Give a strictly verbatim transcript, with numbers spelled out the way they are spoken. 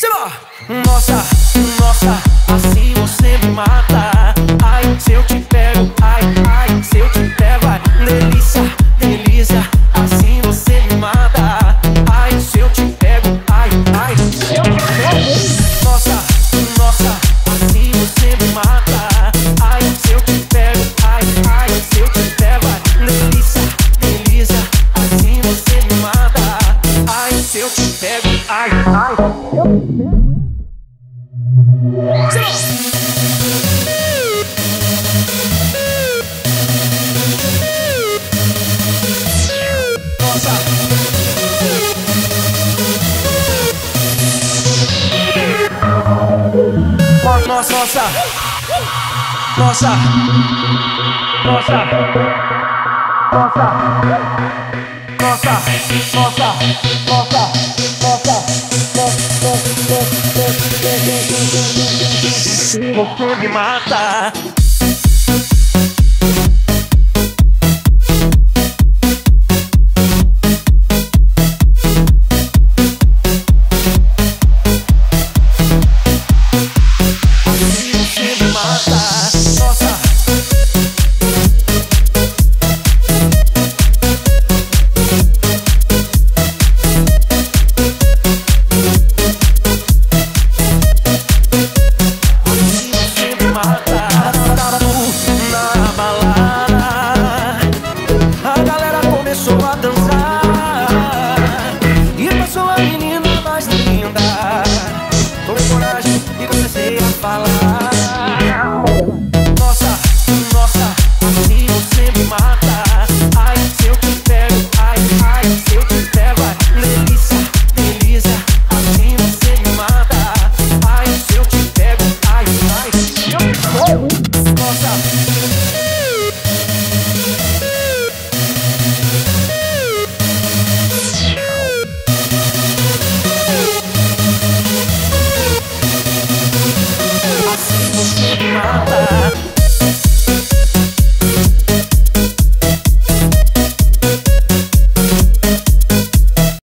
Nossa, nossa, assim você me mata. Ai, se eu te pego, ai, ai, se eu te pego, ai, delícia, delícia, assim você me mata. Ai, se eu te pego, ai, ai, se eu te pego. Nossa, nossa, assim você me mata. Ai, se eu te pego, ai, ai, se eu te pego, ai, delícia, delícia, assim você me mata. Ai, se eu te pego, ai, ai, se eu te pego. Nossa, nossa, nossa, nossa, nossa, nossa, nossa, nossa, nossa, nossa, você me mata.